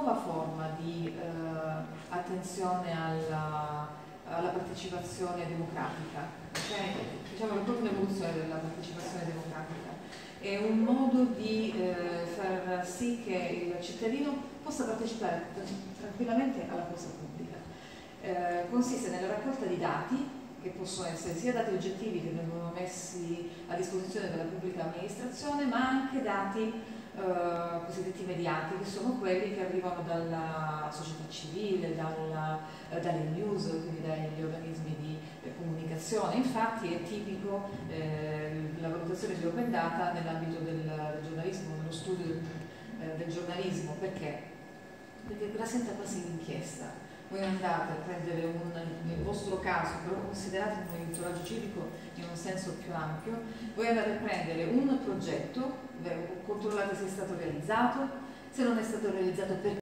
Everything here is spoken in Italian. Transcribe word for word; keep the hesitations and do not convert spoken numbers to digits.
nuova forma di eh, attenzione alla, alla partecipazione democratica, okay? Diciamo che è proprio un'evoluzione della partecipazione democratica, è un modo di eh, far sì che il cittadino possa partecipare tranquillamente alla cosa pubblica. Eh, consiste nella raccolta di dati, che possono essere sia dati oggettivi che vengono messi a disposizione della pubblica amministrazione, ma anche dati Uh, cosiddetti mediati, che sono quelli che arrivano dalla società civile, dalla, uh, dalle news, quindi dagli organismi di eh, comunicazione. Infatti è tipico eh, la valutazione di open data nell'ambito del, del giornalismo, nello studio del, eh, del giornalismo. Perché? Perché rasenta quasi l'inchiesta. Voi andate a prendere un, nel vostro caso, però considerate un monitoraggio civico in un senso più ampio, voi andate a prendere un progetto, controllate se è stato realizzato, se non è stato realizzato perché